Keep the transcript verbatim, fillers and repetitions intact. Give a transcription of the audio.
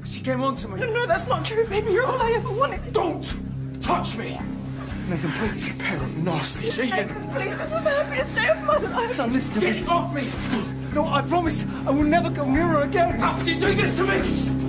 She came on to me. No, no, that's not true, baby. You're all I ever wanted. Don't touch me! Nathan, please. A pair of nasty cheating. Please, this was the happiest day of my life. Son, listen to me. Get off me! No, I promise I will never go near her again. How could you do this to me?